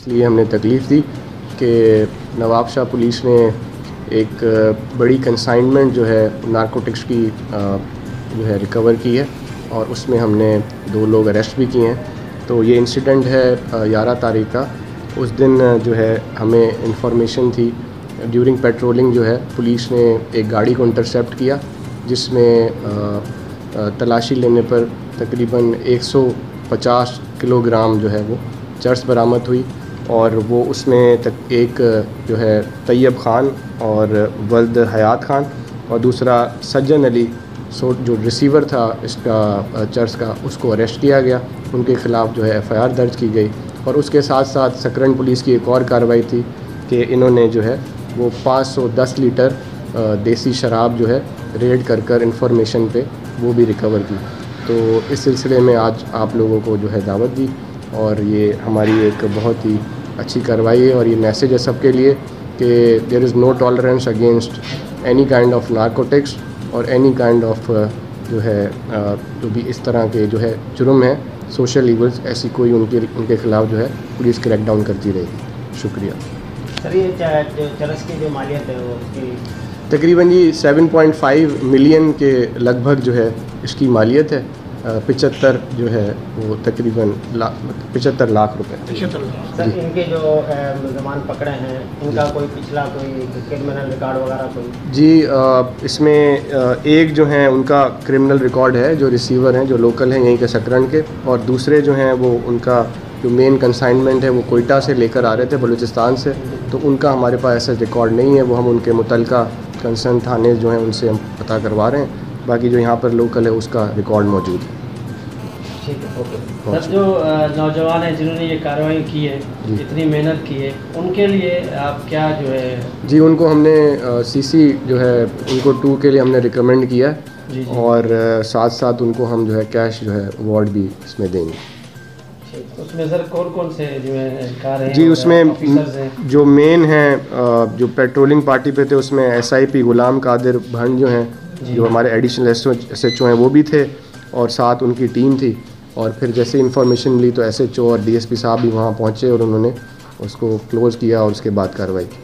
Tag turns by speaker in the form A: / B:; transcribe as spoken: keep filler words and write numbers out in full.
A: इसलिए हमने तकलीफ़ दी कि नवाब शाह पुलिस ने एक बड़ी कंसाइनमेंट जो है नारकोटिक्स की जो है रिकवर की है और उसमें हमने दो लोग अरेस्ट भी किए हैं। तो ये इंसिडेंट है ग्यारह तारीख का। उस दिन जो है हमें इंफॉर्मेशन थी, ड्यूरिंग पेट्रोलिंग जो है पुलिस ने एक गाड़ी को इंटरसेप्ट किया जिसमें तलाशी लेने पर तकरीबन एक सौ पचास किलोग्राम जो है वो चर्स बरामद हुई और वो उसमें तक एक जो है तैयब ख़ान और वल्द हयात ख़ान और दूसरा सज्जन अली सो जो रिसीवर था इसका चर्च का, उसको अरेस्ट किया गया। उनके ख़िलाफ़ जो है एफ़ आई आर दर्ज की गई और उसके साथ साथ सकरन पुलिस की एक और कार्रवाई थी कि इन्होंने जो है वो पाँच सौ दस लीटर देसी शराब जो है रेड कर कर इंफॉर्मेशन पे वो भी रिकवर की। तो इस सिलसिले में आज आप लोगों को जो है दावत दी और ये हमारी एक बहुत ही अच्छी कार्रवाई है और ये मैसेज है सबके लिए कि there is no tolerance against any kind of narcotics और एनी काइंड ऑफ जो है जो भी इस तरह के जो है जुर्म है, सोशल ईवल्स, ऐसी कोई उनके उनके ख़िलाफ़ जो है पुलिस क्रैकडाउन करती रहेगी। शुक्रिया।
B: सर ये चरस की जो मालियत है वो उसकी
A: तकरीबन जी सात पॉइंट पाँच मिलियन के लगभग जो है इसकी मालियत है। पचहत्तर जो है वो तकरीबन लाख पचहत्तर लाख रुपए।
B: सर इनके जो मुलज़मान पकड़े हैं इनका कोई पिछला कोई क्रिमिनल रिकॉर्ड वगैरह कोई?
A: जी इसमें एक जो है उनका क्रिमिनल रिकॉर्ड है, जो रिसीवर हैं जो लोकल हैं यहीं के सकरन के, और दूसरे जो हैं वो उनका जो मेन कंसाइनमेंट है वो कोयटा से लेकर आ रहे थे बलूचिस्तान से, तो उनका हमारे पास ऐसा रिकॉर्ड नहीं है। वो हम उनके मुतलका कंसर्न थाने जो हैं उनसे हम पता करवा रहे हैं। बाकी जो यहाँ पर लोकल है उसका रिकॉर्ड मौजूद है।
B: ठीक है, ओके।
C: सर जो नौजवान हैं जिन्होंने ये कार्रवाई की है, इतनी मेहनत की है, उनके लिए आप क्या जो है?
A: जी उनको हमने सीसी जो है उनको टू के लिए हमने रिकमेंड किया है और साथ साथ उनको हम जो है कैश जो है अवार्ड भी इसमें देंगे।
C: उसमें सर कौन कौन से जो है कार हैं?
A: जी उसमें जो मेन हैं जो पेट्रोलिंग पार्टी पे थे उसमें S I P Ghulam Qadir Bhand जो हैं, जो हमारे एडिशनल एस एच ओ हैं वो भी थे और साथ उनकी टीम थी। और फिर जैसे इन्फॉर्मेशन मिली तो एस एच ओ और डी एस पी साहब भी वहाँ पहुँचे और उन्होंने उसको क्लोज़ किया और उसके बाद कार्रवाई की।